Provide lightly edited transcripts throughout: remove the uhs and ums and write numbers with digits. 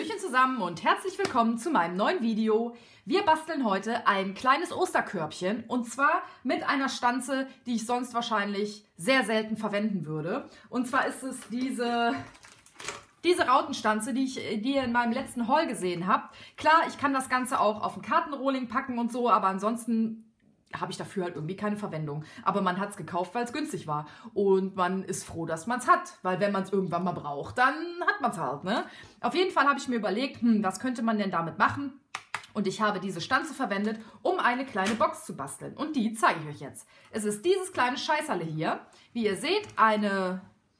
Hallöchen zusammen und herzlich willkommen zu meinem neuen Video. Wir basteln heute ein kleines Osterkörbchen und zwar mit einer Stanze, die ich sonst wahrscheinlich sehr selten verwenden würde. Und zwar ist es diese Rautenstanze, die ihr in meinem letzten Haul gesehen habt. Klar, ich kann das Ganze auch auf ein Kartenrohling packen und so, aber ansonsten habe ich dafür halt irgendwie keine Verwendung. Aber man hat es gekauft, weil es günstig war. Und man ist froh, dass man es hat. Weil wenn man es irgendwann mal braucht, dann hat man es halt, ne? Auf jeden Fall habe ich mir überlegt, was könnte man denn damit machen? Und ich habe diese Stanze verwendet, um eine kleine Box zu basteln. Und die zeige ich euch jetzt. Es ist dieses kleine Scheißerle hier. Wie ihr seht, eine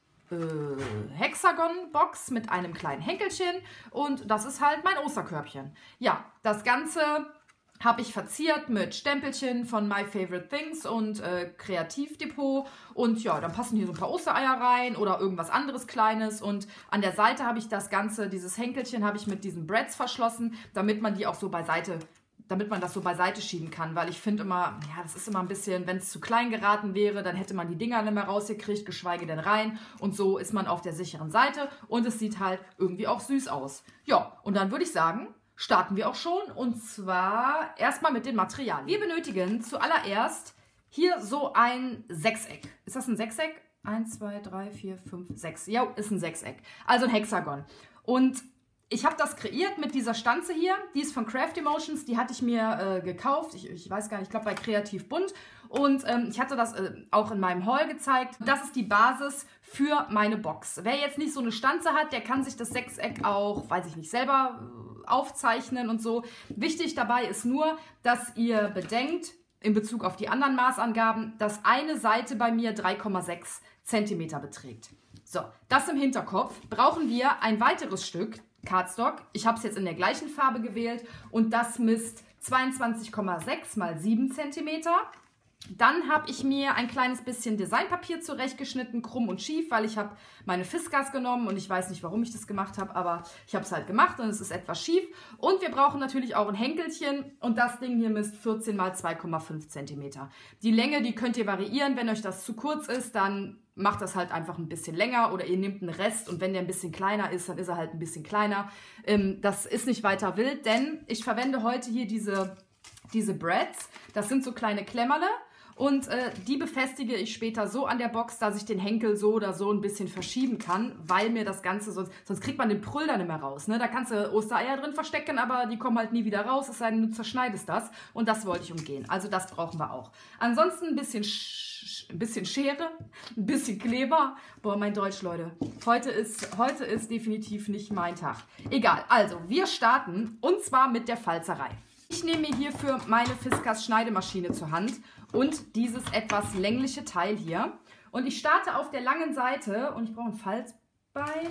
Hexagon-Box mit einem kleinen Henkelchen. Und das ist halt mein Osterkörbchen. Ja, das Ganze habe ich verziert mit Stempelchen von My Favorite Things und Kreativdepot. Und ja, dann passen hier so ein paar Ostereier rein oder irgendwas anderes Kleines. Und an der Seite habe ich das Ganze, dieses Henkelchen habe ich mit diesen Brads verschlossen, damit man die auch so beiseite, damit man das so beiseite schieben kann. Weil ich finde immer, ja, das ist immer ein bisschen, wenn es zu klein geraten wäre, dann hätte man die Dinger nicht mehr rausgekriegt, geschweige denn rein. Und so ist man auf der sicheren Seite und es sieht halt irgendwie auch süß aus. Ja, und dann würde ich sagen, starten wir auch schon und zwar erstmal mit den Materialien. Wir benötigen zuallererst hier so ein Sechseck. Ist das ein Sechseck? 1, 2, 3, 4, 5, 6. Ja, ist ein Sechseck. Also ein Hexagon. Und ich habe das kreiert mit dieser Stanze hier. Die ist von Craft Emotions. Die hatte ich mir gekauft. Ich weiß gar nicht, ich glaube bei Kreativ Bunt. Und ich hatte das auch in meinem Haul gezeigt. Das ist die Basis für meine Box. Wer jetzt nicht so eine Stanze hat, der kann sich das Sechseck auch, weiß ich nicht, selber aufzeichnen und so. Wichtig dabei ist nur, dass ihr bedenkt, in Bezug auf die anderen Maßangaben, dass eine Seite bei mir 3,6 cm beträgt. So, das im Hinterkopf. Brauchen wir ein weiteres Stück Cardstock. Ich habe es jetzt in der gleichen Farbe gewählt und das misst 22,6 mal 7 cm. Dann habe ich mir ein kleines bisschen Designpapier zurechtgeschnitten, krumm und schief, weil ich habe meine Fiskars genommen und ich weiß nicht, warum ich das gemacht habe, aber ich habe es halt gemacht und es ist etwas schief. Und wir brauchen natürlich auch ein Henkelchen und das Ding hier misst 14 mal 2,5 cm. Die Länge, die könnt ihr variieren. Wenn euch das zu kurz ist, dann macht das halt einfach ein bisschen länger oder ihr nehmt einen Rest und wenn der ein bisschen kleiner ist, dann ist er halt ein bisschen kleiner. Das ist nicht weiter wild, denn ich verwende heute hier diese Brads. Das sind so kleine Klemmerle. Und die befestige ich später so an der Box, dass ich den Henkel so oder so ein bisschen verschieben kann, weil mir das Ganze, sonst kriegt man den Prüll dann nicht mehr raus. Ne? Da kannst du Ostereier drin verstecken, aber die kommen halt nie wieder raus, es sei denn, du zerschneidest das. Und das wollte ich umgehen. Also das brauchen wir auch. Ansonsten ein bisschen Schere, ein bisschen Kleber. Boah, mein Deutsch, Leute. Heute ist definitiv nicht mein Tag. Egal, also wir starten und zwar mit der Falzerei. Ich nehme mir hierfür meine Fiskars Schneidemaschine zur Hand und dieses etwas längliche Teil hier. Und ich starte auf der langen Seite und ich brauche ein Falzbein.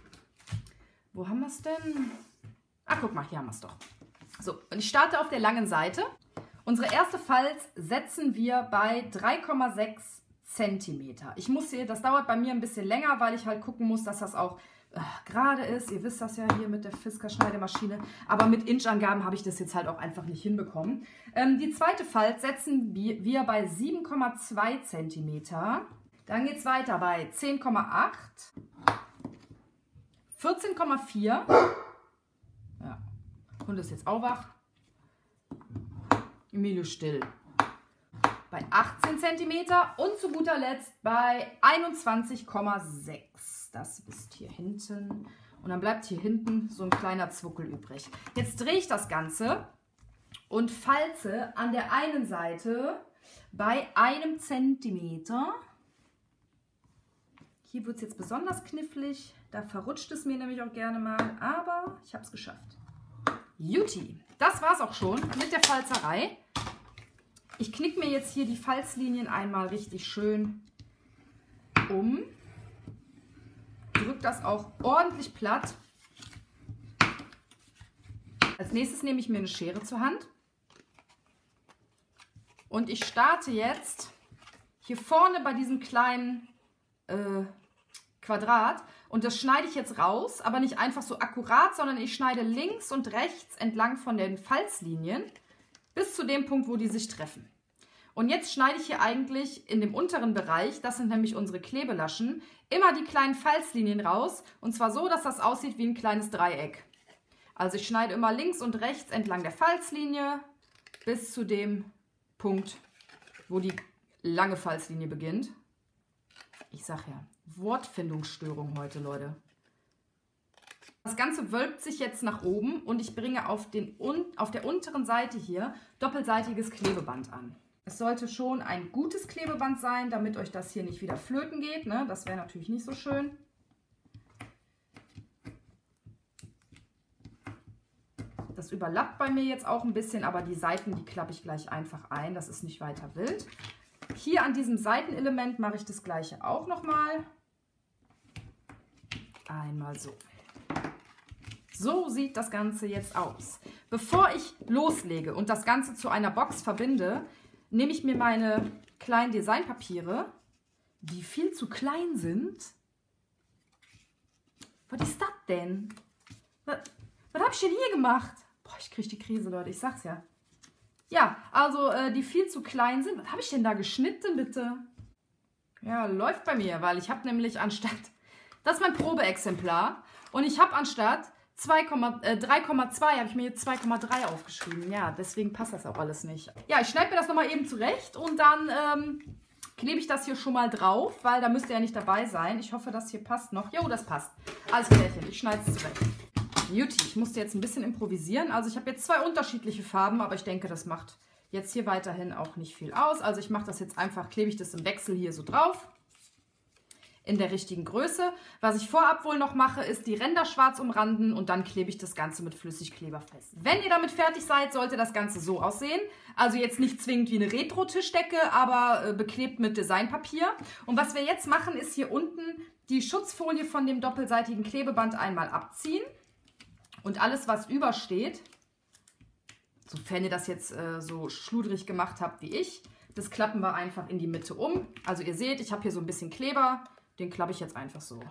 Wo haben wir es denn? Ah, guck mal, hier haben wir es doch. So, und ich starte auf der langen Seite. Unsere erste Falz setzen wir bei 3,6 cm. Ich muss hier, das dauert bei mir ein bisschen länger, weil ich halt gucken muss, dass das auch gerade ist. Ihr wisst das ja hier mit der Fiskars Schneidemaschine. Aber mit Inchangaben habe ich das jetzt halt auch einfach nicht hinbekommen. Die zweite Falz setzen wir bei 7,2 cm. Dann geht es weiter bei 10,8, 14,4. Ja, Hund ist jetzt auch wach. Emilio still. Bei 18 cm und zu guter Letzt bei 21,6. Das ist hier hinten. Und dann bleibt hier hinten so ein kleiner Zwuckel übrig. Jetzt drehe ich das Ganze und falze an der einen Seite bei 1 cm. Hier wird es jetzt besonders knifflig. Da verrutscht es mir nämlich auch gerne mal. Aber ich habe es geschafft. Juti. Das war es auch schon mit der Falzerei. Ich knicke mir jetzt hier die Falzlinien einmal richtig schön um. Drücke das auch ordentlich platt. Als nächstes nehme ich mir eine Schere zur Hand. Und ich starte jetzt hier vorne bei diesem kleinen Quadrat. Und das schneide ich jetzt raus, aber nicht einfach so akkurat, sondern ich schneide links und rechts entlang von den Falzlinien bis zu dem Punkt, wo die sich treffen. Und jetzt schneide ich hier eigentlich in dem unteren Bereich, das sind nämlich unsere Klebelaschen, immer die kleinen Falzlinien raus. Und zwar so, dass das aussieht wie ein kleines Dreieck. Also ich schneide immer links und rechts entlang der Falzlinie bis zu dem Punkt, wo die lange Falzlinie beginnt. Ich sag ja, Wortfindungsstörung heute, Leute. Das Ganze wölbt sich jetzt nach oben und ich bringe auf der unteren Seite hier doppelseitiges Klebeband an. Es sollte schon ein gutes Klebeband sein, damit euch das hier nicht wieder flöten geht, ne? Das wäre natürlich nicht so schön. Das überlappt bei mir jetzt auch ein bisschen, aber die Seiten, die klappe ich gleich einfach ein. Das ist nicht weiter wild. Hier an diesem Seitenelement mache ich das gleiche auch nochmal. Einmal so. So sieht das Ganze jetzt aus. Bevor ich loslege und das Ganze zu einer Box verbinde, nehme ich mir meine kleinen Designpapiere, die viel zu klein sind. Was ist das denn? Was habe ich denn hier gemacht? Boah, ich kriege die Krise, Leute, ich sag's ja. Ja, also die viel zu klein sind. Was habe ich denn da geschnitten, bitte? Ja, läuft bei mir, weil ich habe nämlich anstatt... Das ist mein Probeexemplar. Und ich habe anstatt 3,2 habe ich mir jetzt 2,3 aufgeschrieben. Ja, deswegen passt das auch alles nicht. Ja, ich schneide mir das nochmal eben zurecht und dann klebe ich das hier schon mal drauf, weil da müsst ihr ja nicht dabei sein. Ich hoffe, das hier passt noch. Jo, das passt. Alles klärchen, ich schneide es zurecht. Beauty, ich musste jetzt ein bisschen improvisieren. Also ich habe jetzt 2 unterschiedliche Farben, aber ich denke, das macht jetzt hier weiterhin auch nicht viel aus. Also ich mache das jetzt einfach, klebe ich das im Wechsel hier so drauf. In der richtigen Größe. Was ich vorab wohl noch mache, ist die Ränder schwarz umranden und dann klebe ich das Ganze mit Flüssigkleber fest. Wenn ihr damit fertig seid, sollte das Ganze so aussehen. Also jetzt nicht zwingend wie eine Retro-Tischdecke, aber beklebt mit Designpapier. Und was wir jetzt machen, ist hier unten die Schutzfolie von dem doppelseitigen Klebeband einmal abziehen. Und alles, was übersteht, sofern ihr das jetzt so schludrig gemacht habt wie ich, das klappen wir einfach in die Mitte um. Also ihr seht, ich habe hier so ein bisschen Kleber. Den klappe ich jetzt einfach so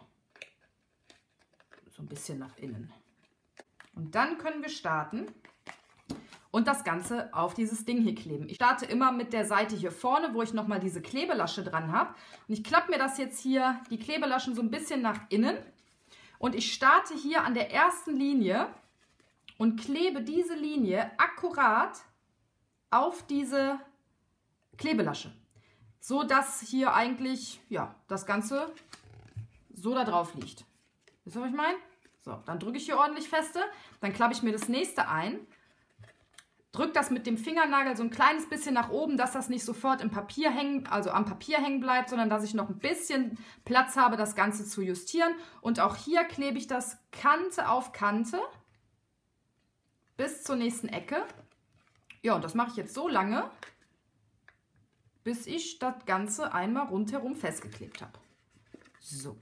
ein bisschen nach innen. Und dann können wir starten und das Ganze auf dieses Ding hier kleben. Ich starte immer mit der Seite hier vorne, wo ich nochmal diese Klebelasche dran habe. Und ich klappe mir das jetzt hier, die Klebelaschen so ein bisschen nach innen. Und ich starte hier an der ersten Linie und klebe diese Linie akkurat auf diese Klebelasche. So dass hier eigentlich, ja, das Ganze so da drauf liegt. Wisst ihr, was ich meine? So, dann drücke ich hier ordentlich feste. Dann klappe ich mir das nächste ein. Drücke das mit dem Fingernagel so ein kleines bisschen nach oben, dass das nicht sofort im Papier hängen, also am Papier hängen bleibt, sondern dass ich noch ein bisschen Platz habe, das Ganze zu justieren. Und auch hier klebe ich das Kante auf Kante bis zur nächsten Ecke. Ja, und das mache ich jetzt so lange, bis ich das Ganze einmal rundherum festgeklebt habe. So.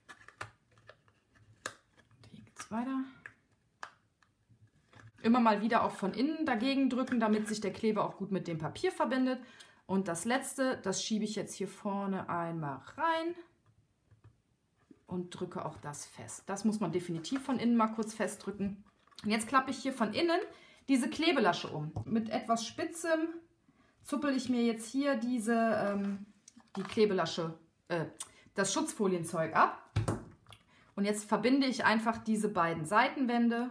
Hier geht es weiter. Immer mal wieder auch von innen dagegen drücken, damit sich der Kleber auch gut mit dem Papier verbindet. Und das letzte, das schiebe ich jetzt hier vorne einmal rein und drücke auch das fest. Das muss man definitiv von innen mal kurz festdrücken. Und jetzt klappe ich hier von innen diese Klebelasche um. Mit etwas Spitzem zuppel ich mir jetzt hier die Klebelasche, das Schutzfolienzeug ab. Und jetzt verbinde ich einfach diese beiden Seitenwände.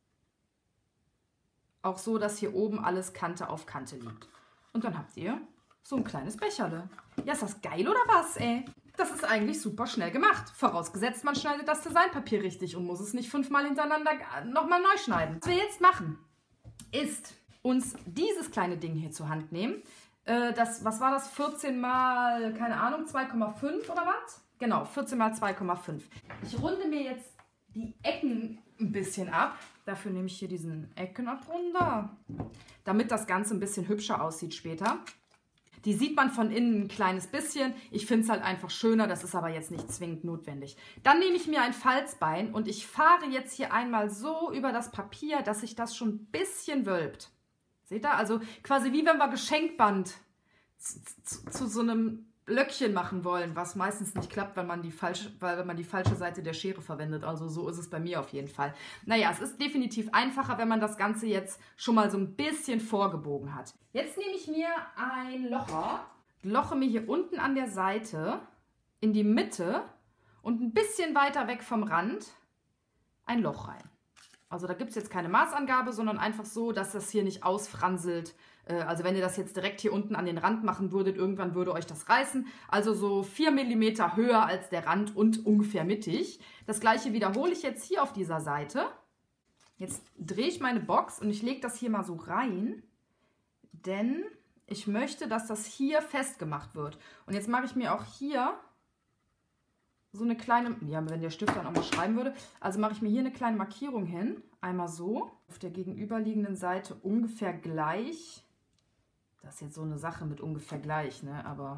Auch so, dass hier oben alles Kante auf Kante liegt. Und dann habt ihr so ein kleines Becherle. Ja, ist das geil oder was, ey? Das ist eigentlich super schnell gemacht. Vorausgesetzt, man schneidet das Designpapier richtig und muss es nicht 5-mal hintereinander nochmal neu schneiden. Was wir jetzt machen, ist uns dieses kleine Ding hier zur Hand nehmen. Was war das? 14 mal, keine Ahnung, 2,5 oder was? Genau, 14 mal 2,5. Ich runde mir jetzt die Ecken ein bisschen ab. Dafür nehme ich hier diesen Eckenabrunder, damit das Ganze ein bisschen hübscher aussieht später. Die sieht man von innen ein kleines bisschen. Ich finde es halt einfach schöner, das ist aber jetzt nicht zwingend notwendig. Dann nehme ich mir ein Falzbein und ich fahre jetzt hier einmal so über das Papier, dass sich das schon ein bisschen wölbt. Seht ihr? Also quasi wie wenn wir Geschenkband zu so einem Löckchen machen wollen, was meistens nicht klappt, wenn man die falsche Seite der Schere verwendet. Also so ist es bei mir auf jeden Fall. Naja, es ist definitiv einfacher, wenn man das Ganze jetzt schon mal so ein bisschen vorgebogen hat. Jetzt nehme ich mir ein Locher, loche mir hier unten an der Seite in die Mitte und ein bisschen weiter weg vom Rand ein Loch rein. Also da gibt es jetzt keine Maßangabe, sondern einfach so, dass das hier nicht ausfranselt. Also wenn ihr das jetzt direkt hier unten an den Rand machen würdet, irgendwann würde euch das reißen. Also so 4 mm höher als der Rand und ungefähr mittig. Das gleiche wiederhole ich jetzt hier auf dieser Seite. Jetzt drehe ich meine Box und ich lege das hier mal so rein, denn ich möchte, dass das hier festgemacht wird. Und jetzt mache ich mir auch hier so eine kleine, ja, wenn der Stift dann auch mal schreiben würde, also mache ich mir hier eine kleine Markierung hin. Einmal so, auf der gegenüberliegenden Seite ungefähr gleich. Das ist jetzt so eine Sache mit ungefähr gleich, ne? Aber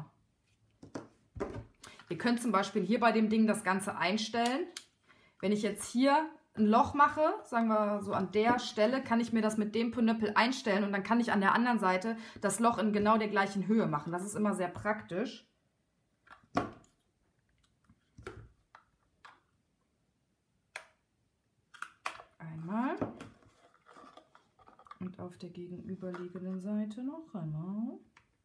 ihr könnt zum Beispiel hier bei dem Ding das Ganze einstellen. Wenn ich jetzt hier ein Loch mache, sagen wir so an der Stelle, kann ich mir das mit dem Pinöppel einstellen und dann kann ich an der anderen Seite das Loch in genau der gleichen Höhe machen. Das ist immer sehr praktisch. Einmal. Und auf der gegenüberliegenden Seite noch einmal.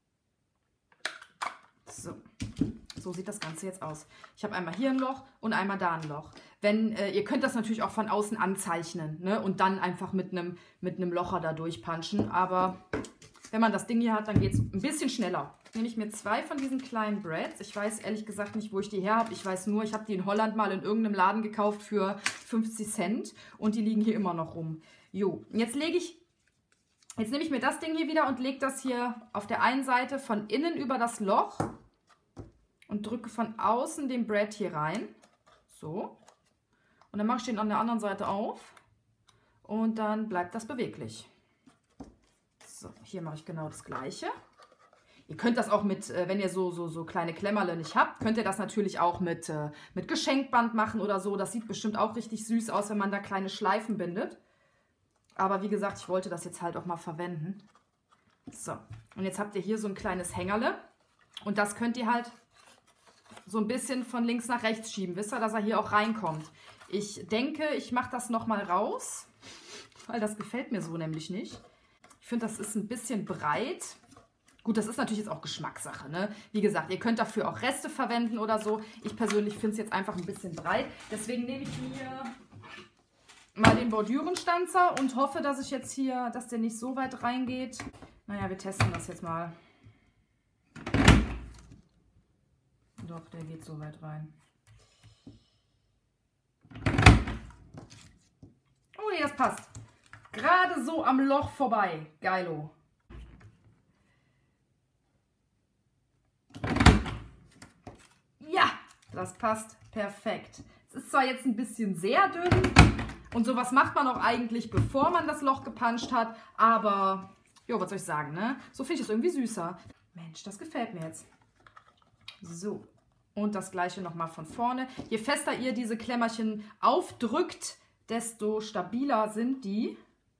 So. So sieht das Ganze jetzt aus. Ich habe einmal hier ein Loch und einmal da ein Loch. Ihr könnt das natürlich auch von außen anzeichnen, ne? Und dann einfach mit einem Locher da durchpunchen. Aber wenn man das Ding hier hat, dann geht es ein bisschen schneller. Nehme ich mir 2 von diesen kleinen Brads. Ich weiß ehrlich gesagt nicht, wo ich die her habe. Ich weiß nur, ich habe die in Holland mal in irgendeinem Laden gekauft für 50 Cent. Und die liegen hier immer noch rum. Jo, jetzt nehme ich mir das Ding hier wieder und lege das hier auf der einen Seite von innen über das Loch. Und drücke von außen den Brad hier rein. So. Und dann mache ich den an der anderen Seite auf. Und dann bleibt das beweglich. So, hier mache ich genau das Gleiche. Ihr könnt das auch mit, wenn ihr so kleine Klemmerle nicht habt, könnt ihr das natürlich auch mit Geschenkband machen oder so. Das sieht bestimmt auch richtig süß aus, wenn man da kleine Schleifen bindet. Aber wie gesagt, ich wollte das jetzt halt auch mal verwenden. So, und jetzt habt ihr hier so ein kleines Hängerle. Und das könnt ihr halt so ein bisschen von links nach rechts schieben. Wisst ihr, dass er hier auch reinkommt. Ich denke, ich mache das nochmal raus, weil das gefällt mir so nämlich nicht. Ich finde, das ist ein bisschen breit. Gut, das ist natürlich jetzt auch Geschmackssache, ne? Wie gesagt, ihr könnt dafür auch Reste verwenden oder so. Ich persönlich finde es jetzt einfach ein bisschen breit. Deswegen nehme ich mir mal den Bordürenstanzer und hoffe, dass ich jetzt hier, dass der nicht so weit reingeht. Naja, wir testen das jetzt mal. Doch, der geht so weit rein. Oh nee, das passt. Gerade so am Loch vorbei. Geilo. Ja, das passt perfekt. Es ist zwar jetzt ein bisschen sehr dünn und sowas macht man auch eigentlich, bevor man das Loch gepuncht hat, aber, jo, was soll ich sagen, ne? So finde ich es irgendwie süßer. Mensch, das gefällt mir jetzt. So, und das gleiche nochmal von vorne. Je fester ihr diese Klemmerchen aufdrückt, desto stabiler sind die.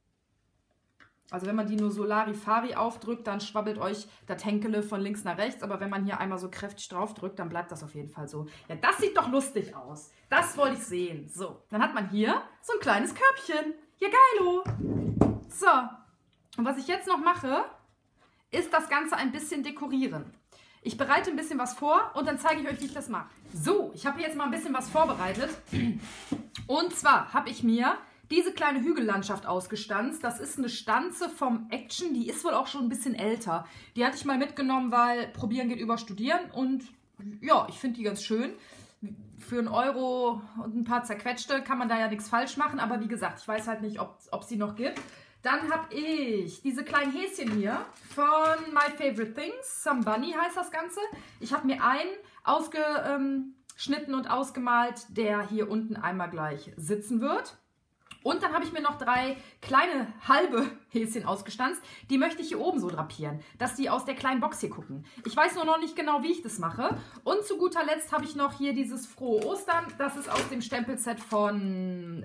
Also wenn man die nur Solarifari aufdrückt, dann schwabbelt euch das Henkele von links nach rechts. Aber wenn man hier einmal so kräftig drauf drückt, dann bleibt das auf jeden Fall so. Ja, das sieht doch lustig aus. Das wollte ich sehen. So, dann hat man hier so ein kleines Körbchen. Ja, geilo. So, und was ich jetzt noch mache, ist das Ganze ein bisschen dekorieren. Ich bereite ein bisschen was vor und dann zeige ich euch, wie ich das mache. So, ich habe jetzt mal ein bisschen was vorbereitet. Und zwar habe ich mir diese kleine Hügellandschaft ausgestanzt. Das ist eine Stanze vom Action, die ist wohl auch schon ein bisschen älter. Die hatte ich mal mitgenommen, weil Probieren geht über Studieren. Und ja, ich finde die ganz schön. Für 1 Euro und ein paar zerquetschte kann man da ja nichts falsch machen. Aber wie gesagt, ich weiß halt nicht, ob sie noch gibt. Dann habe ich diese kleinen Häschen hier von My Favorite Things. Some Bunny heißt das Ganze. Ich habe mir einen ausgeschnitten und ausgemalt, der hier unten einmal gleich sitzen wird. Und dann habe ich mir noch 3 kleine halbe Häschen ausgestanzt. Die möchte ich hier oben so drapieren, dass die aus der kleinen Box hier gucken. Ich weiß nur noch nicht genau, wie ich das mache. Und zu guter Letzt habe ich noch hier dieses Frohe Ostern. Das ist aus dem Stempelset von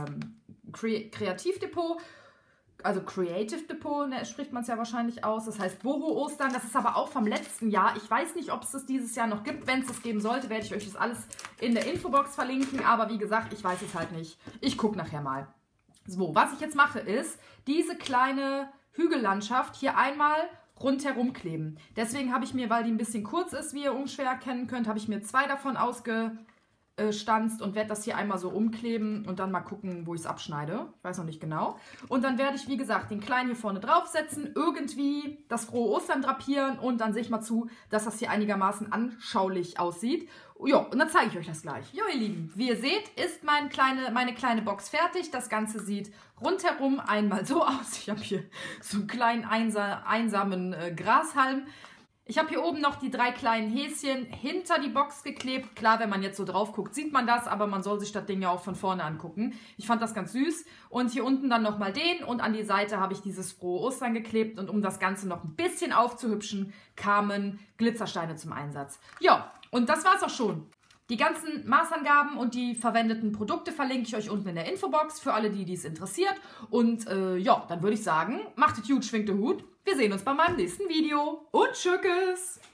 Kreativdepot. Also Creative Depot, ne, spricht man es ja wahrscheinlich aus. Das heißt Boho Ostern. Das ist aber auch vom letzten Jahr. Ich weiß nicht, ob es das dieses Jahr noch gibt. Wenn es das geben sollte, werde ich euch das alles in der Infobox verlinken. Aber wie gesagt, ich weiß es halt nicht. Ich gucke nachher mal. So, was ich jetzt mache ist, diese kleine Hügellandschaft hier einmal rundherum kleben. Deswegen habe ich mir, weil die ein bisschen kurz ist, wie ihr unschwer erkennen könnt, habe ich mir 2 davon stanzt und werde das hier einmal so umkleben und dann mal gucken, wo ich es abschneide. Ich weiß noch nicht genau. Und dann werde ich, wie gesagt, den kleinen hier vorne draufsetzen, irgendwie das frohe Ostern drapieren und dann sehe ich mal zu, dass das hier einigermaßen anschaulich aussieht. Ja, und dann zeige ich euch das gleich. Jo, ihr Lieben, wie ihr seht, ist meine kleine Box fertig. Das Ganze sieht rundherum einmal so aus. Ich habe hier so einen kleinen einsamen Grashalm. Ich habe hier oben noch die 3 kleinen Häschen hinter die Box geklebt. Klar, wenn man jetzt so drauf guckt, sieht man das, aber man soll sich das Ding ja auch von vorne angucken. Ich fand das ganz süß. Und hier unten dann nochmal den und an die Seite habe ich dieses frohe Ostern geklebt. Und um das Ganze noch ein bisschen aufzuhübschen, kamen Glitzersteine zum Einsatz. Ja, und das war's auch schon. Die ganzen Maßangaben und die verwendeten Produkte verlinke ich euch unten in der Infobox für alle, die es interessiert. Und ja, dann würde ich sagen, macht es gut, schwingt den Hut. Wir sehen uns bei meinem nächsten Video. Und tschüss!